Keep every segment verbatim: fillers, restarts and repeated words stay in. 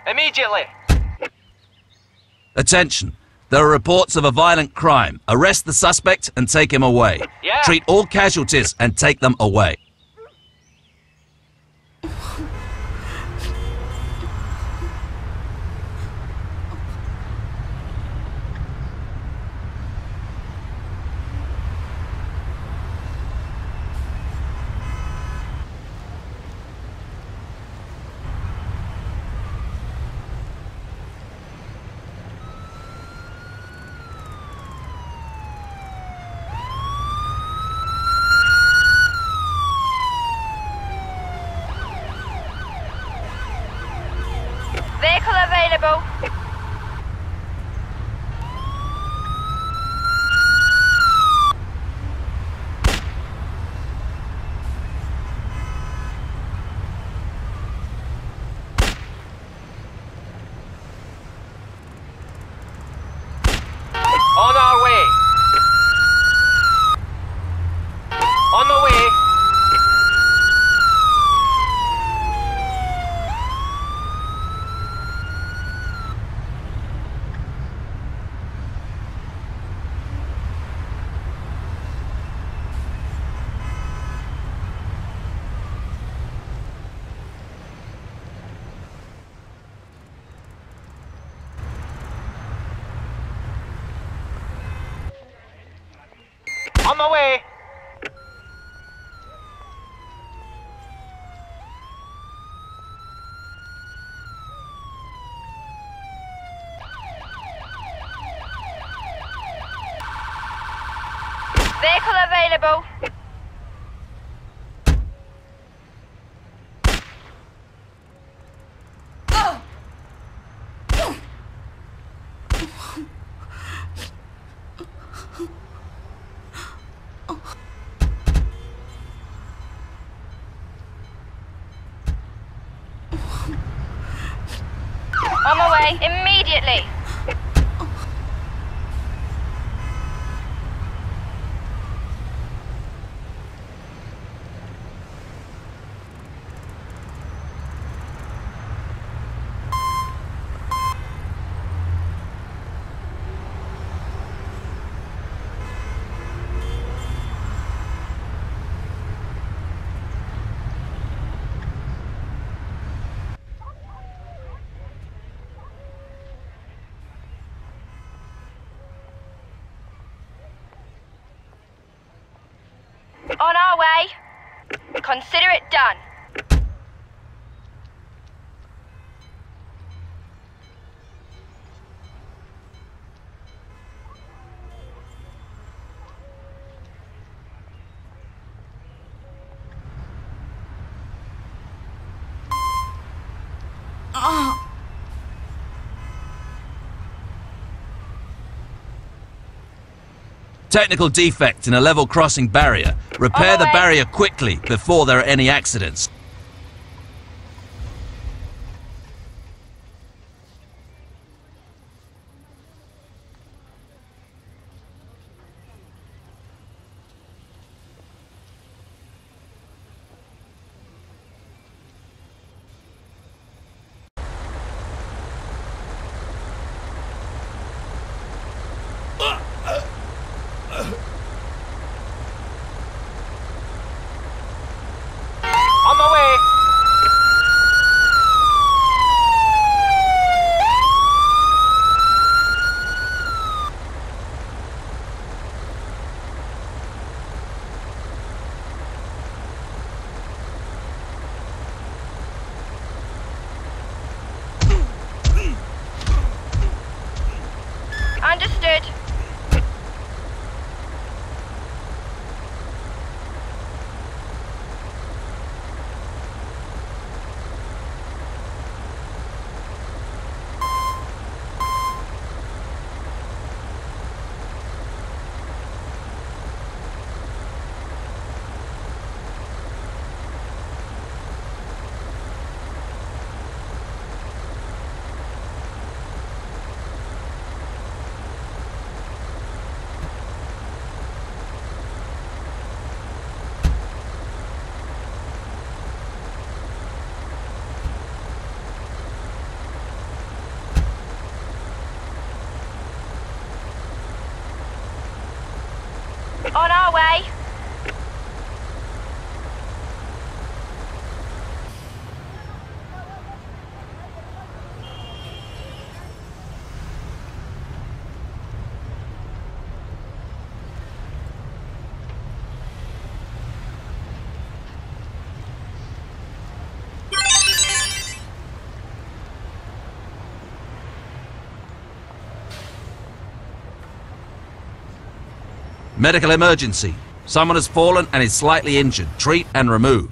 Immediately! Attention. There are reports of a violent crime. Arrest the suspect and take him away. Yeah. Treat all casualties and take them away. Vehicle available. On our way! On the way! On the way! Vehicle available. On my way, immediately. On our way. Consider it done. Technical defect in a level crossing barrier. Repair the barrier quickly before there are any accidents. On the way! Medical emergency. Someone has fallen and is slightly injured. Treat and remove.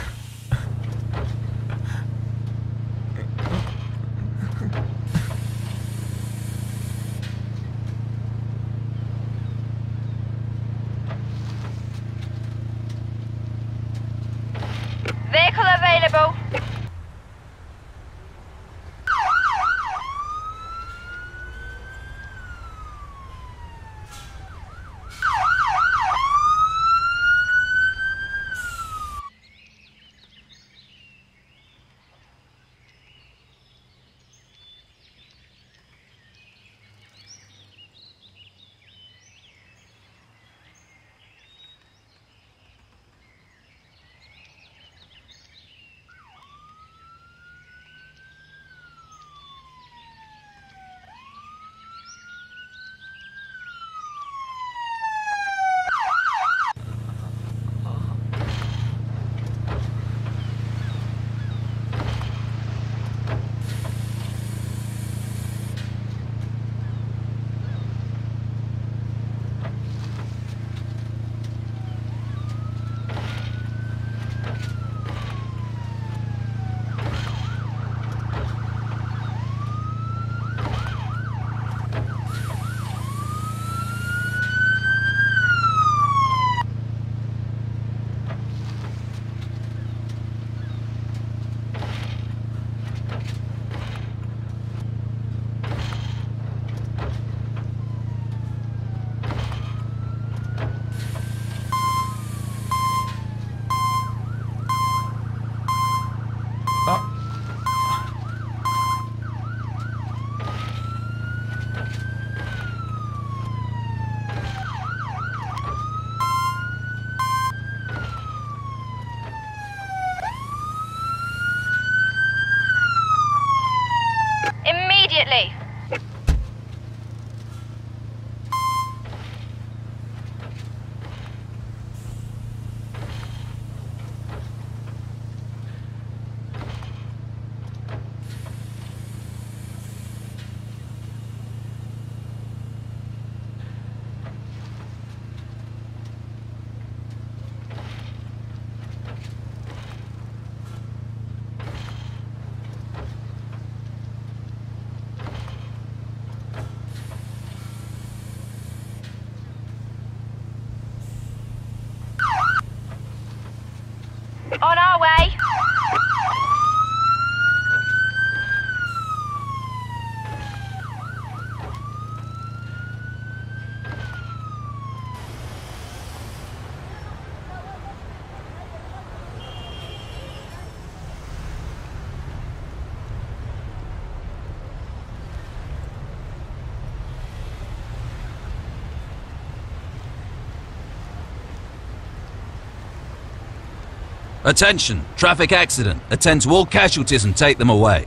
Vehicle available. Immediately. On our way. Attention! Traffic accident. Attend to all casualties and take them away.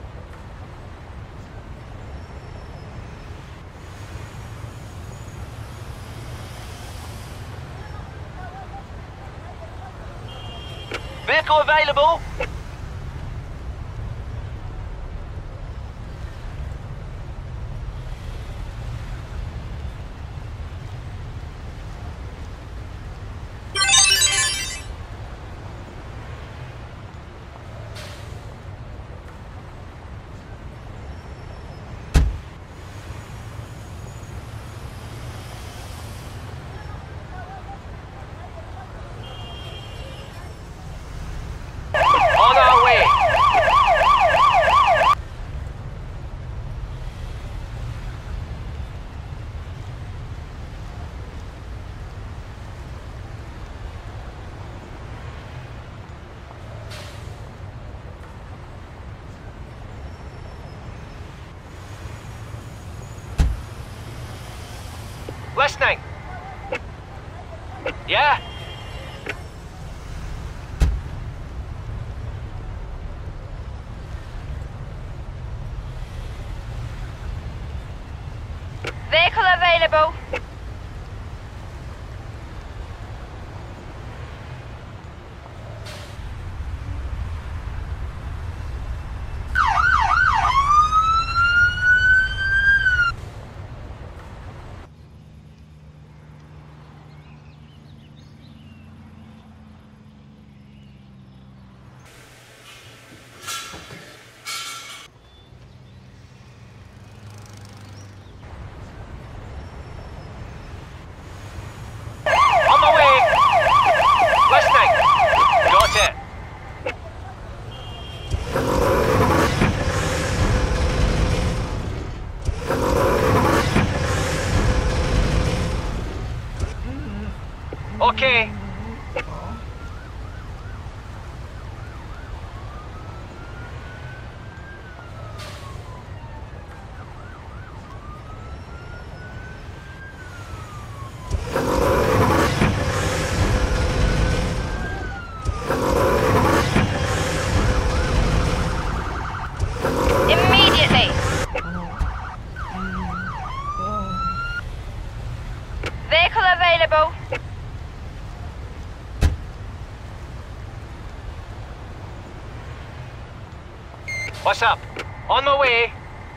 Vehicle available. On our way. Listening. Yeah. Vehicle available. What's up? On my way.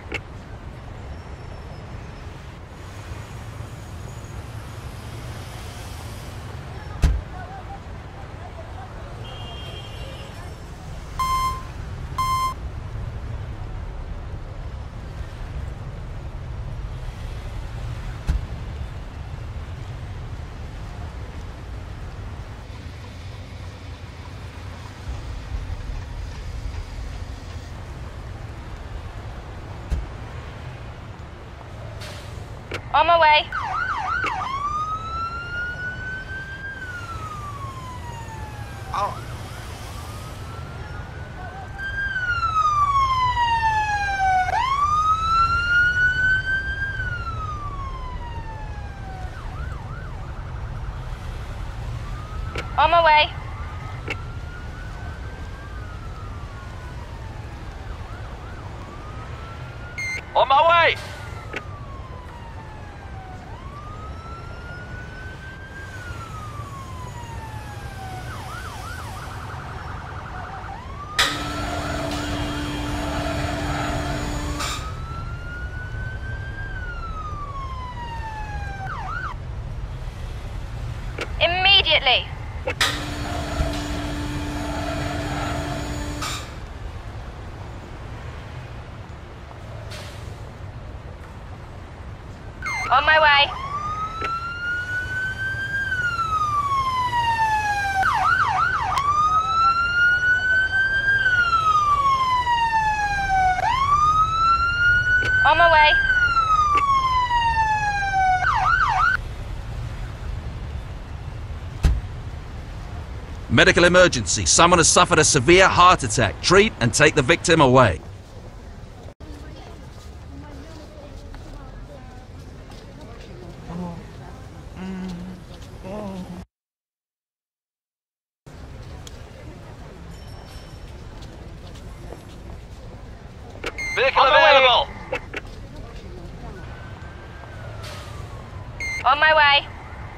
On my way. Oh. On my way. On my way. Immediately. On my way. On my way. Medical emergency. Someone has suffered a severe heart attack. Treat and take the victim away. Vehicle available. On my way.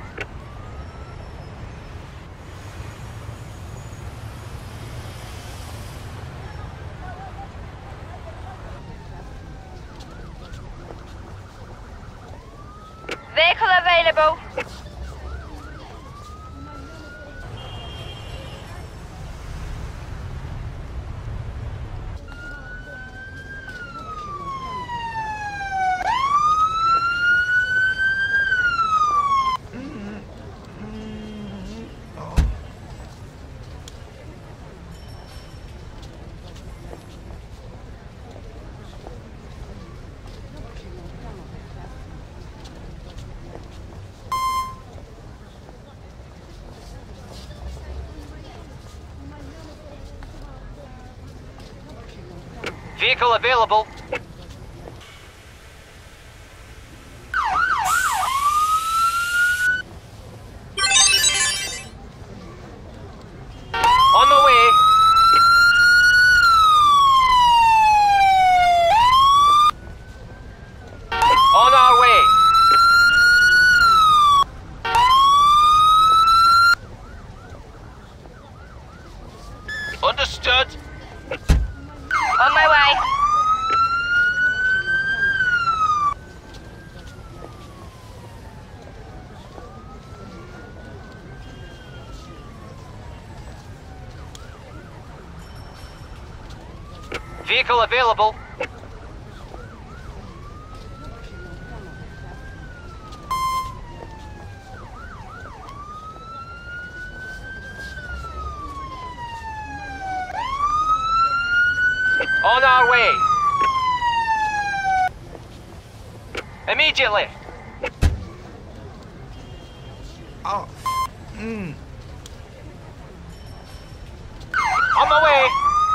Vehicle available. Vehicle available. On the way. On our way. Understood. On my way. Vehicle available. On our way. Immediately. Oh. Mm. On my way.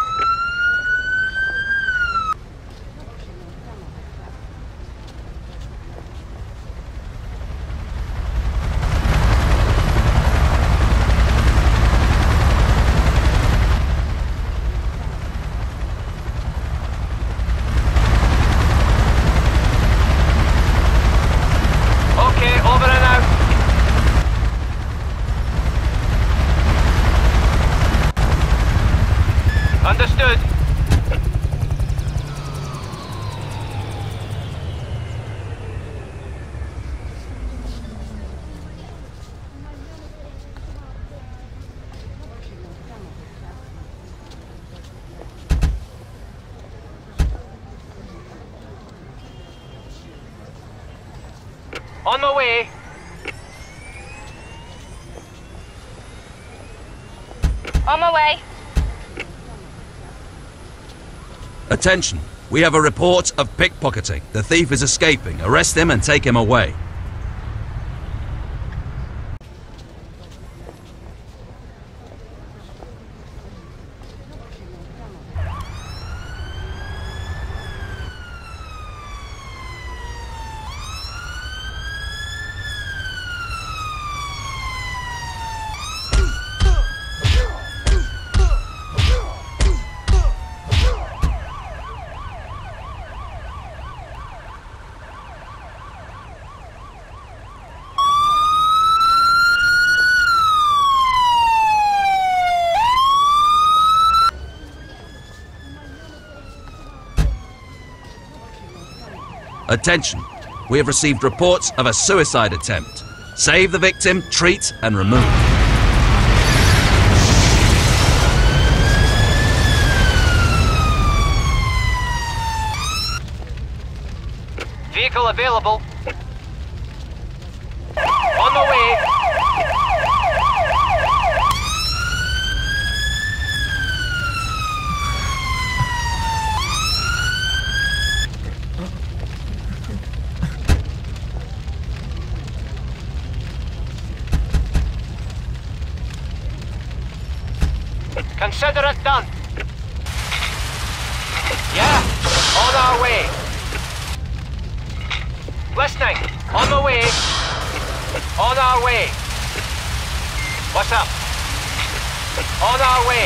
Okay, over and out. Understood. On my way. On my way. Attention. We have a report of pickpocketing. The thief is escaping. Arrest him and take him away. Attention. We have received reports of a suicide attempt. Save the victim, treat and remove. Vehicle available. On my way. Consider it done. Yeah, on our way. Listening, on the way. On our way. What's up? On our way.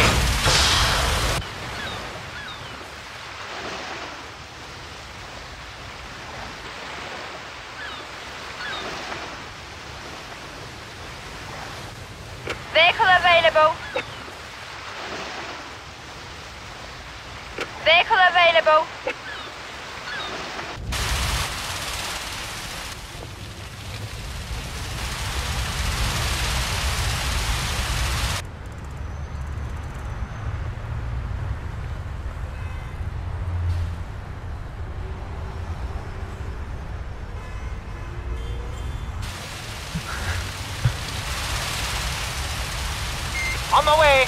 Vehicle available. Vehicle available. On my way.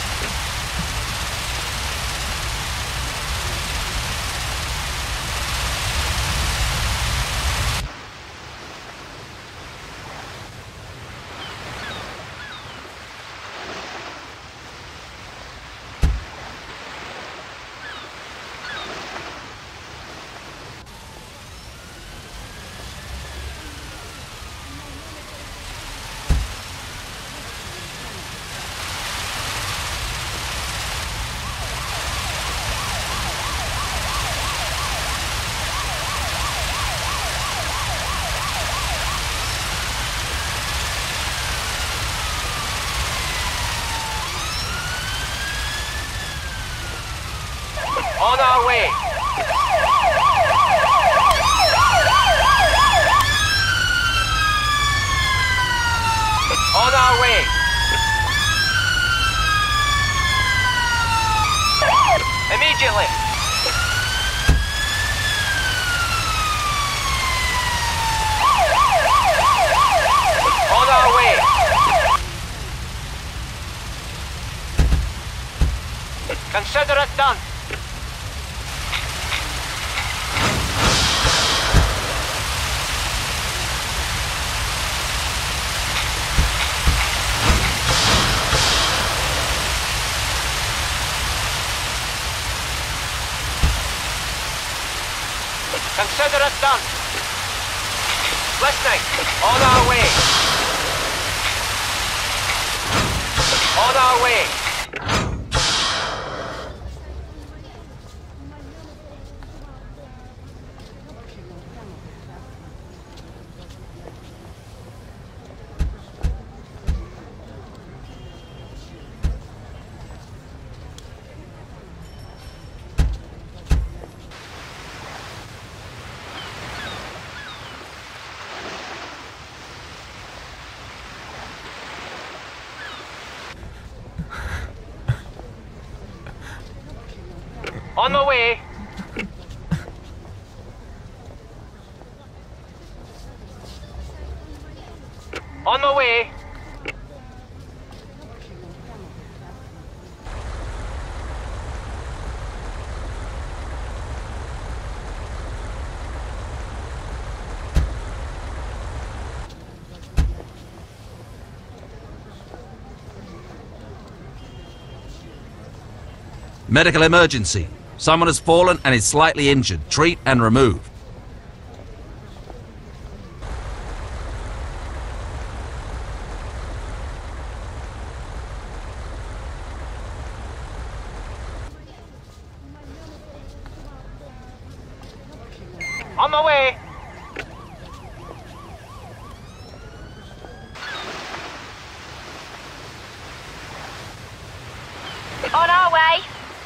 On our way. On our way. Immediately. On our way. Consider it done. Consider it done. Listening. On our way. On our way. On the way. Medical emergency. Someone has fallen and is slightly injured. Treat and remove. On my way! On our way.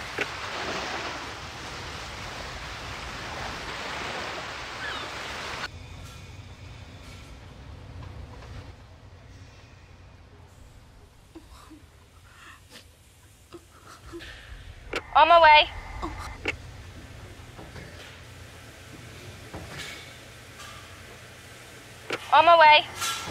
On my way. On my way.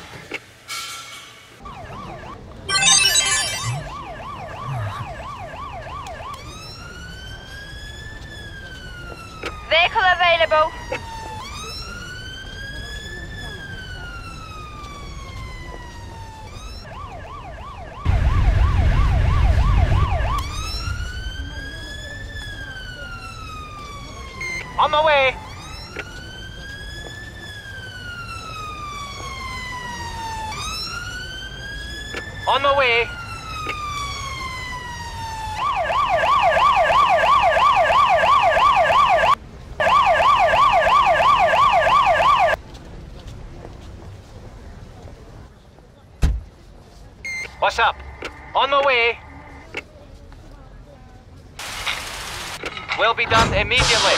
Vehicle available. On my way! On my way! What's up? On my way! Will be done immediately.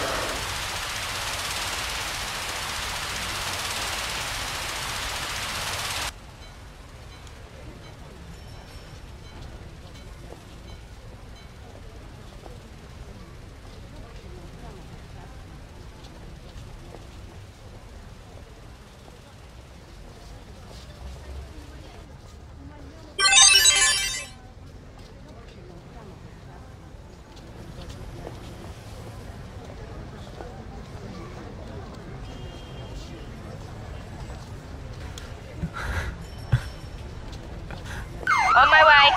On my way.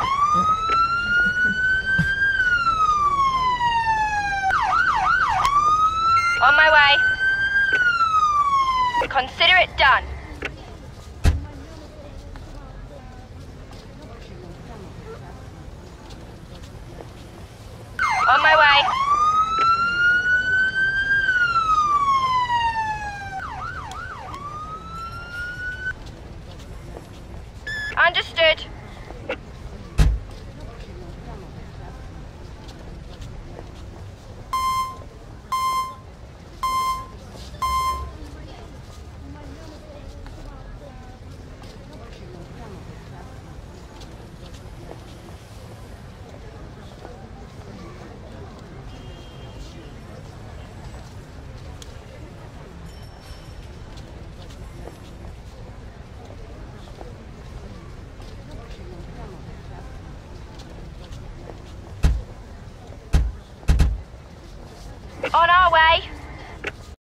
On my way. Consider it done. On my way.